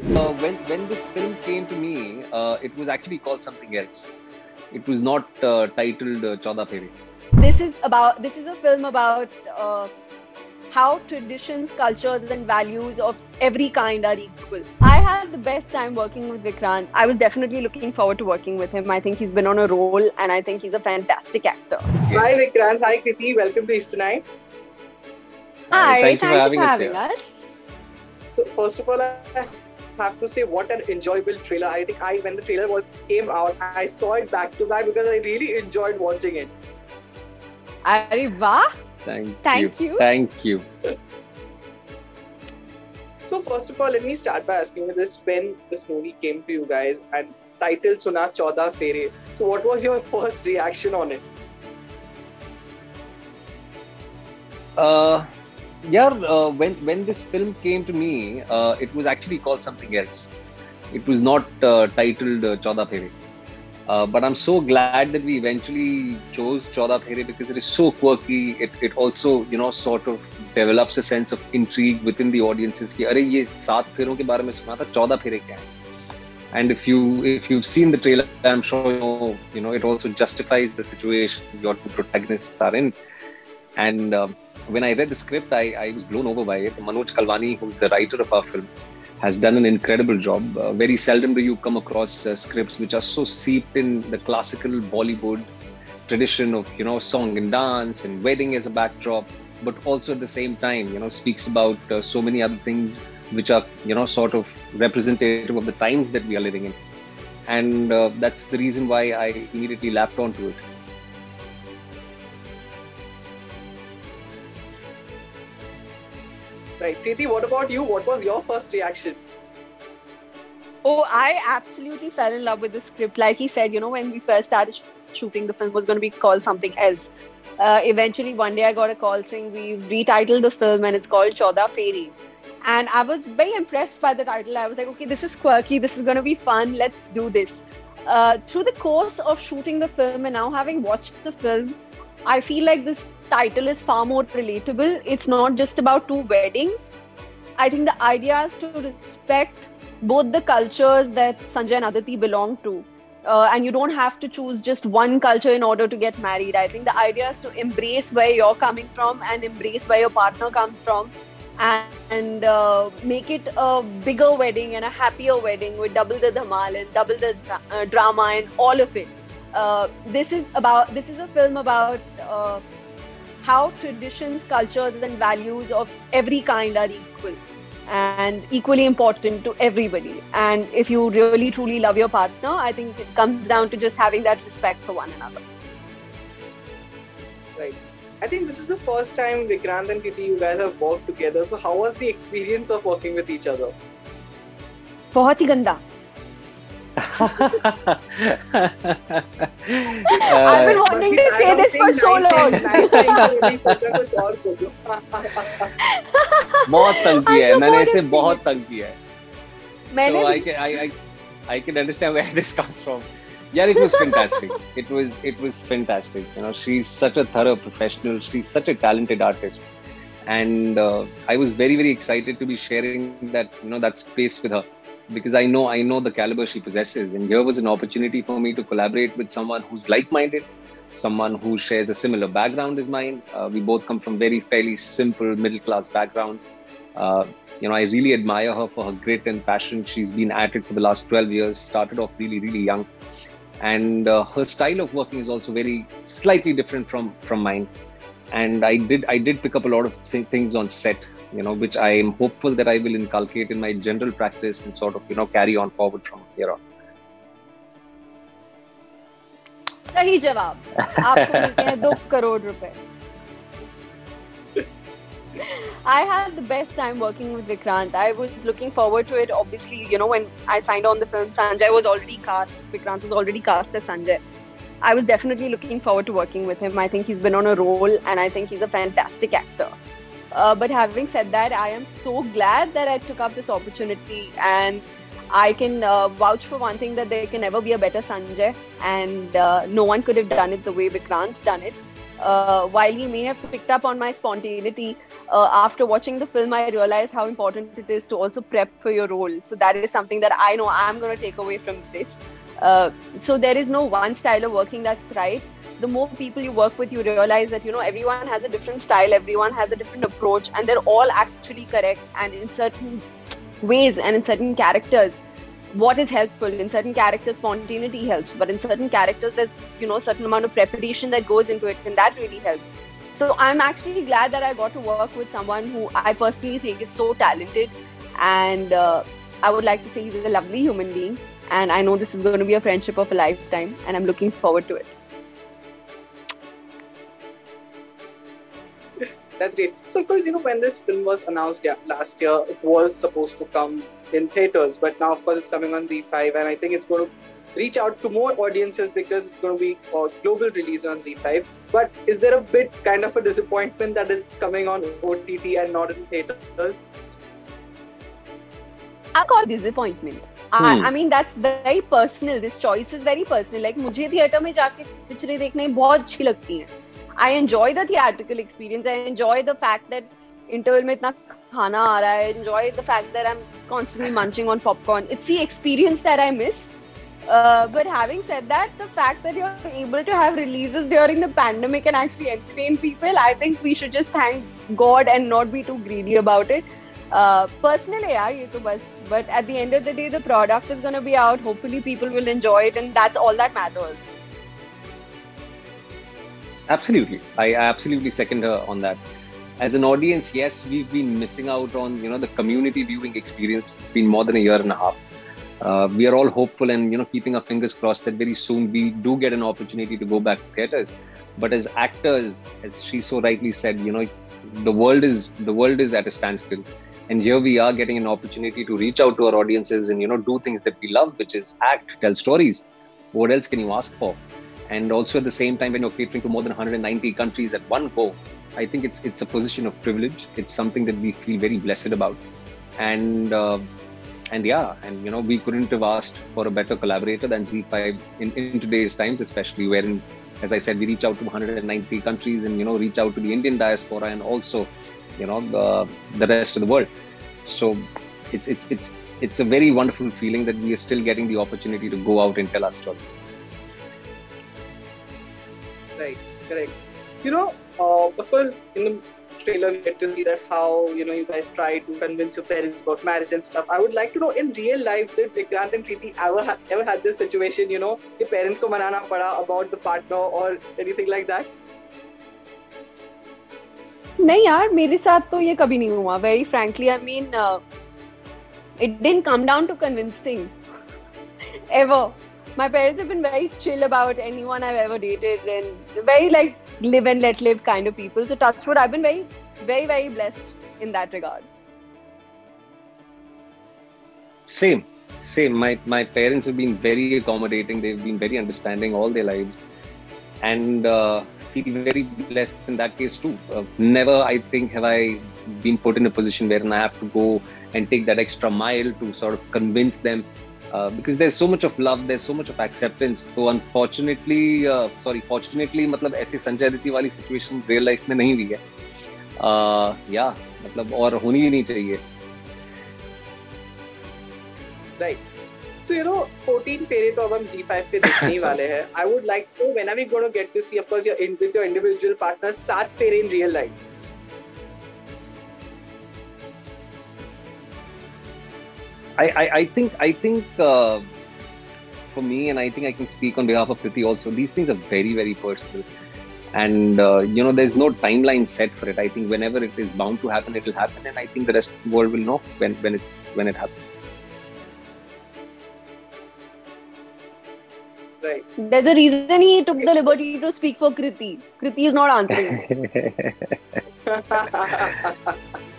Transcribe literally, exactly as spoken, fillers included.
Uh, when when this film came to me, uh, it was actually called something else. It was not uh, titled uh, Chauda Fere. This is about this is a film about uh, how traditions, cultures, and values of every kind are equal. I had the best time working with Vikrant. I was definitely looking forward to working with him. I think he's been on a roll, and I think he's a fantastic actor. Yes. Hi Vikrant, hi Kriti, welcome to East Tonight. Hi, thank you for having us having here. us. So first of all, I have to say what an enjoyable trailer. I think I when the trailer was came out, I saw it back to back because I really enjoyed watching it. Arey wah! Thank, Thank you. you. Thank you. So first of all, let me start by asking you this: when this movie came to you guys and title Suna Chauda Fere, so what was your first reaction on it? Uh, yeah, uh, when when this film came to me, uh, it was actually called something else. It was not uh, titled uh, Chauda Fere. Uh, but I'm so glad that we eventually chose Chauda Fere because it is so quirky. It it also, you know, sort of develops a sense of intrigue within the audiences. कि अरे ये सात फेरों के बारे में सुना था, चौदह फेरे क्या हैं? And if you if you've seen the trailer, I'm sure you know, you know it also justifies the situation your two protagonists are in. And uh, when I read the script, I, I was blown over by it. Manoj Kalwani, who's the writer of our film, has done an incredible job. Uh, very seldom do you come across uh, scripts which are so seeped in the classical Bollywood tradition of, you know, song and dance and wedding as a backdrop, but also at the same time, you know, speaks about uh, so many other things which are, you know, sort of representative of the times that we are living in. And uh, that's the reason why I immediately lapped onto it. Right, Kriti, what about you? What was your first reaction? Oh, I absolutely fell in love with the script. Like he said, you know, when we first started shooting, the film was going to be called something else. Uh, eventually, one day I got a call saying we retitled the film and it's called Chauda Fere. And I was very impressed by the title. I was like, okay, this is quirky. This is going to be fun. Let's do this. Uh, through the course of shooting the film and now having watched the film, I feel like this title is far more relatable. It's not just about two weddings. I think the idea is to respect both the cultures that Sanjay and Aditi belong to. Uh, and you don't have to choose just one culture in order to get married. I think the idea is to embrace where you're coming from and embrace where your partner comes from and, and uh, make it a bigger wedding and a happier wedding with double the dhamal and double the dra- uh, drama and all of it. Uh, this is about this is a film about uh, how traditions, cultures, and values of every kind are equal and equally important to everybody. And if you really truly love your partner, I think it comes down to just having that respect for one another. Right. I think this is the first time Vikrant and Kriti, you guys have worked together. So how was the experience of working with each other? बहुत ही गंदा. uh, I've been wanting to say this for so long. बहुत तंग किया है, I'm मैंने इसे supportive. बहुत तंग किया है. मैंने So I भी- can I, I I can understand where this comes from. Yeah, it was fantastic. It was it was fantastic. You know, she's such a thorough professional. She's such a talented artist, and uh, I was very very excited to be sharing that you know that space with her because I know I know the caliber she possesses, and here was an opportunity for me to collaborate with someone who's like-minded, someone who shares a similar background as mine. Uh, we both come from very fairly simple middle-class backgrounds. Uh, you know, I really admire her for her grit and passion. She's been at it for the last twelve years. Started off really really young. And uh, her style of working is also very slightly different from from mine, and I did I did pick up a lot of things on set, you know, which I am hopeful that I will inculcate in my general practice and sort of you know carry on forward from here on. सही जवाब. आपको मिलते हैं दो करोड़ रुपए. I had the best time working with Vikrant. I was looking forward to it. Obviously, you know, when I signed on the film, Sanjay was already cast. Vikrant was already cast as Sanjay. I was definitely looking forward to working with him. I think he's been on a roll and I think he's a fantastic actor. Uh, but having said that, I am so glad that I took up this opportunity and I can uh, vouch for one thing that there can never be a better Sanjay and uh, no one could have done it the way Vikrant's done it. Uh, while he may have picked up on my spontaneity, uh, after watching the film, I realized how important it is to also prep for your role. So that is something that I know I'm going to take away from this. Uh, so there is no one style of working that's right. The more people you work with, you realize that, you know, everyone has a different style, everyone has a different approach, and they're all actually correct. And in certain ways and in certain characters, what is helpful? In certain characters, spontaneity helps, but in certain characters, there's, you know, a certain amount of preparation that goes into it, and that really helps. So I'm actually glad that I got to work with someone who I personally think is so talented, and uh, I would like to say he's a lovely human being, and I know this is going to be a friendship of a lifetime, and I'm looking forward to it. That's great. So, of course, you know, when this film was announced yeah, last year, it was supposed to come in theaters, but now, of course, it's coming on Z five, and I think it's going to reach out to more audiences because it's going to be a global release on Z five. But is there a bit kind of a disappointment that it's coming on O T T and not in theaters? I call it disappointment. Hmm. I, I mean, that's very personal. This choice is very personal. Like, मुझे theater में जाके पिक्चरें देखने बहुत अच्छी लगती हैं. I enjoy the theatrical experience. I enjoy the fact that interval में इतना खाना आ रहा है. I enjoy the fact that I'm constantly munching on popcorn. It's the experience that I miss. Uh, but having said that, the fact that you're able to have releases during the pandemic and actually entertain people, I think we should just thank God and not be too greedy about it. Uh, personally, yeah, ye to bas. But at the end of the day, the product is going to be out. Hopefully, people will enjoy it, and that's all that matters. Absolutely. I absolutely second her on that. As an audience, yes, we've been missing out on, you know, the community viewing experience. It's been more than a year and a half. Uh, we are all hopeful and, you know, keeping our fingers crossed that very soon we do get an opportunity to go back to theaters. But as actors, as she so rightly said, you know, the world is the world is at a standstill. And here we are getting an opportunity to reach out to our audiences and, you know, do things that we love, which is act, tell stories. What else can you ask for? And also at the same time, when you're catering to more than one hundred ninety countries at one go, I think it's it's a position of privilege. It's something that we feel very blessed about. And uh, and yeah, and you know, we couldn't have asked for a better collaborator than Z five in, in today's times, especially wherein, as I said, we reach out to one hundred ninety countries and, you know, reach out to the Indian diaspora and also, you know, the, the rest of the world. So it's it's it's it's a very wonderful feeling that we are still getting the opportunity to go out and tell our stories. Right, correct. You know, uh, of course, in the trailer, we get to see that how, you know, you guys try to convince your parents about marriage and stuff. I would like to know, in real life, did Vikrant and Preeti ever, ha- ever had this situation, you know, your parents ko manana pada about the partner or anything like that? नहीं यार, मेरे साथ तो ये कभी नहीं हुआ. Very frankly, I mean, uh, it didn't come down to convincing ever. My parents have been very chill about anyone I've ever dated and very like live and let live kind of people. So touch wood, I've been very, very, very blessed in that regard. Same, same. My my parents have been very accommodating. They've been very understanding all their lives, and uh, feel very blessed in that case too. Uh, never, I think, have I been put in a position where I have to go and take that extra mile to sort of convince them. Uh, because there's so much of love, there's so much of acceptance. So unfortunately, uh, sorry, fortunately, मतलब ऐसे संजय दत्त वाली situation real life में नहीं हुई है. Uh, yeah, मतलब और होनी ही नहीं चाहिए. Right. So, you know, fourteen फेरे तो अब हम Z five पे देखने ही वाले हैं. I would like to, when are we going to get to see, of course, your in, with your individual partners, सात फेरे in real life? I, I, I think I think uh, for me, and I think I can speak on behalf of Preeti also, these things are very, very personal. And, uh, you know, there's no timeline set for it. I think whenever it is bound to happen, it will happen. And I think the rest of the world will know when, when, it's, when it happens. Right. There's a reason he took the liberty to speak for Kriti. Kriti is not answering.